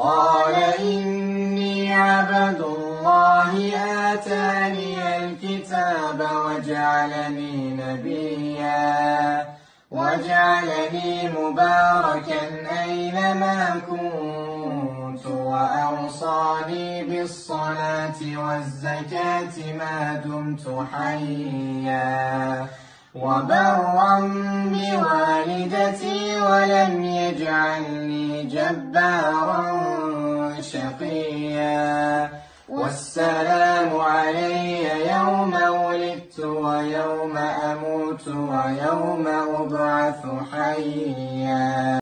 قال إني عبد الله آتاني الكتاب وجعلني نبيا وجعلني مباركا أينما كنت وأوصاني بالصلاة والزكاة ما دمت حيا وبرا بوالدتي ولم يجعلني جبارا شقيا والسلام علي يوم ولدت ويوم أموت ويوم أبعث حيا.